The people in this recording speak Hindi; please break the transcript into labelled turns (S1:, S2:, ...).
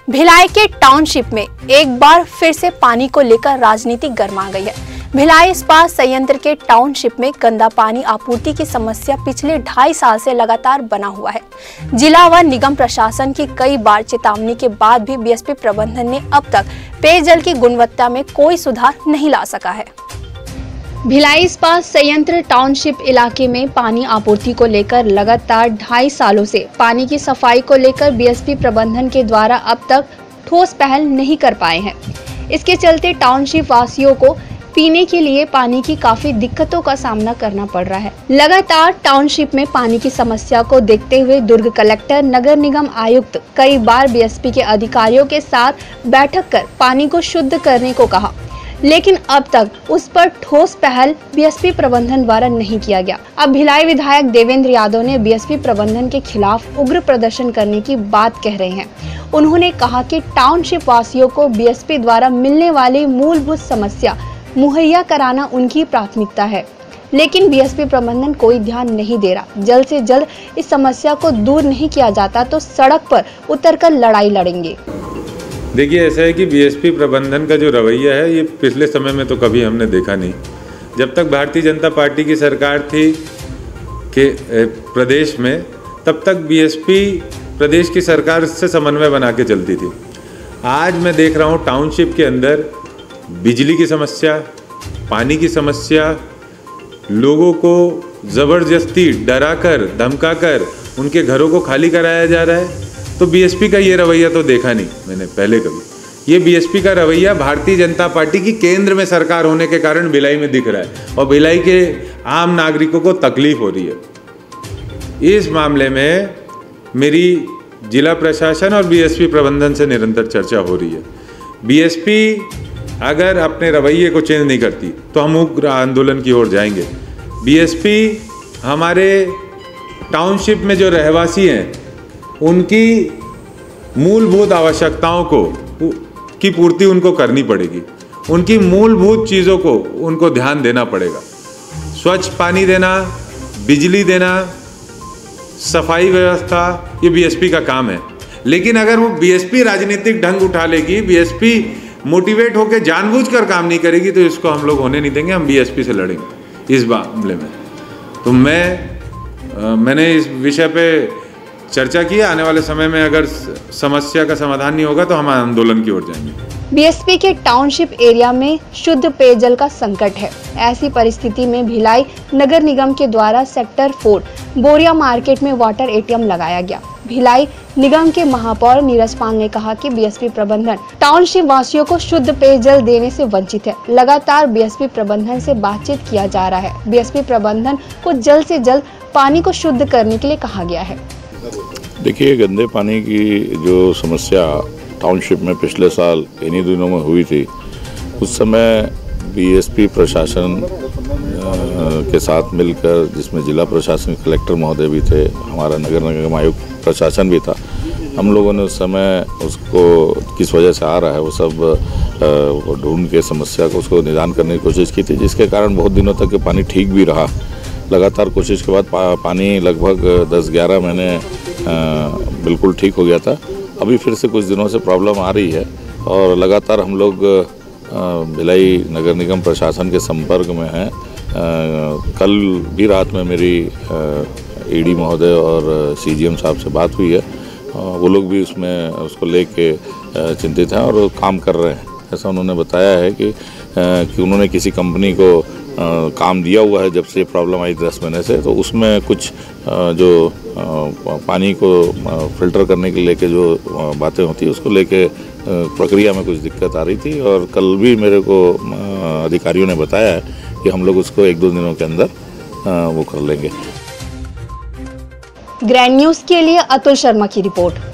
S1: भिलाई के टाउनशिप में एक बार फिर से पानी को लेकर राजनीति गर्मा गई है। भिलाई इस्पात संयंत्र के टाउनशिप में गंदा पानी आपूर्ति की समस्या पिछले 2.5 साल से लगातार बना हुआ है। जिला व निगम प्रशासन की कई बार चेतावनी के बाद भी बीएसपी प्रबंधन ने अब तक पेयजल की गुणवत्ता में कोई सुधार नहीं ला सका है। भिलाई इस्पात संयंत्र टाउनशिप इलाके में पानी आपूर्ति को लेकर लगातार 2.5 सालों से पानी की सफाई को लेकर बीएसपी प्रबंधन के द्वारा अब तक ठोस पहल नहीं कर पाए हैं। इसके चलते टाउनशिप वासियों को पीने के लिए पानी की काफी दिक्कतों का सामना करना पड़ रहा है। लगातार टाउनशिप में पानी की समस्या को देखते हुए दुर्ग कलेक्टर, नगर निगम आयुक्त कई बार बीएसपी के अधिकारियों के साथ बैठक कर पानी को शुद्ध करने को कहा, लेकिन अब तक उस पर ठोस पहल बीएसपी प्रबंधन द्वारा नहीं किया गया। अब भिलाई विधायक देवेंद्र यादव ने बीएसपी प्रबंधन के खिलाफ उग्र प्रदर्शन करने की बात कह रहे हैं। उन्होंने कहा कि टाउनशिप वासियों को बीएसपी द्वारा मिलने वाली मूलभूत समस्या मुहैया कराना उनकी प्राथमिकता है, लेकिन बीएसपी प्रबंधन कोई ध्यान नहीं दे रहा। जल्द से जल्द इस समस्या को दूर नहीं किया जाता तो सड़क पर उतरकर लड़ाई लड़ेंगे।
S2: देखिए, ऐसा है कि बीएसपी प्रबंधन का जो रवैया है ये पिछले समय में तो कभी हमने देखा नहीं। जब तक भारतीय जनता पार्टी की सरकार थी कि प्रदेश में, तब तक बीएसपी प्रदेश की सरकार से समन्वय बना के चलती थी। आज मैं देख रहा हूँ टाउनशिप के अंदर बिजली की समस्या, पानी की समस्या, लोगों को ज़बरदस्ती डराकर धमकाकर उनके घरों को खाली कराया जा रहा है। तो बीएसपी का ये रवैया तो देखा नहीं मैंने पहले कभी। ये बीएसपी का रवैया भारतीय जनता पार्टी की केंद्र में सरकार होने के कारण भिलाई में दिख रहा है और भिलाई के आम नागरिकों को तकलीफ हो रही है। इस मामले में मेरी जिला प्रशासन और बीएसपी प्रबंधन से निरंतर चर्चा हो रही है। बीएसपी अगर अपने रवैये को चेंज नहीं करती तो हम उग्र आंदोलन की ओर जाएंगे। बीएसपी हमारे टाउनशिप में जो रहवासी हैं उनकी मूलभूत आवश्यकताओं की पूर्ति उनको करनी पड़ेगी। उनकी मूलभूत चीज़ों को उनको ध्यान देना पड़ेगा। स्वच्छ पानी देना, बिजली देना, सफाई व्यवस्था, ये बीएसपी का काम है। लेकिन अगर वो बीएसपी राजनीतिक ढंग उठा लेगी, बीएसपी मोटिवेट होकर जानबूझकर काम नहीं करेगी, तो इसको हम लोग होने नहीं देंगे। हम बीएसपी से लड़ेंगे इस मामले में। तो मैंने इस विषय पे चर्चा की। आने वाले समय में अगर समस्या का समाधान नहीं होगा तो हम आंदोलन की ओर जाएंगे।
S1: बीएसपी के टाउनशिप एरिया में शुद्ध पेयजल का संकट है। ऐसी परिस्थिति में भिलाई नगर निगम के द्वारा सेक्टर 4 बोरिया मार्केट में वाटर एटीएम लगाया गया। भिलाई निगम के महापौर नीरज पाल ने कहा कि बीएसपी प्रबंधन टाउनशिप वासियों को शुद्ध पेयजल देने से वंचित है। लगातार बीएसपी प्रबंधन से बातचीत किया जा रहा है। बीएसपी प्रबंधन को जल्द से जल्द पानी को शुद्ध करने के लिए कहा गया है।
S3: देखिए, गंदे पानी की जो समस्या टाउनशिप में पिछले साल इन्हीं दिनों में हुई थी, उस समय बीएसपी प्रशासन के साथ मिलकर, जिसमें जिला प्रशासन कलेक्टर महोदय भी थे, हमारा नगर निगम आयुक्त प्रशासन भी था, हम लोगों ने उस समय उसको किस वजह से आ रहा है वो सब ढूंढ के समस्या को उसको निदान करने की कोशिश की थी, जिसके कारण बहुत दिनों तक पानी ठीक भी रहा। लगातार कोशिश के बाद पानी लगभग 10-11 महीने बिल्कुल ठीक हो गया था। अभी फिर से कुछ दिनों से प्रॉब्लम आ रही है और लगातार हम लोग भिलाई नगर निगम प्रशासन के संपर्क में हैं। कल भी रात में मेरी ईडी महोदय और सीजीएम साहब से बात हुई है। वो लोग भी उसको लेके चिंतित हैं और काम कर रहे हैं। ऐसा उन्होंने बताया है कि उन्होंने किसी कंपनी को काम दिया हुआ है जब से ये प्रॉब्लम आई 10 महीने से, तो उसमें कुछ जो पानी को फिल्टर करने के लेके जो बातें होती है उसको लेके प्रक्रिया में कुछ दिक्कत आ रही थी। और कल भी मेरे को अधिकारियों ने बताया है कि हम लोग उसको 1-2 दिनों के अंदर वो कर लेंगे।
S1: ग्रैंड न्यूज़ के लिए अतुल शर्मा की रिपोर्ट।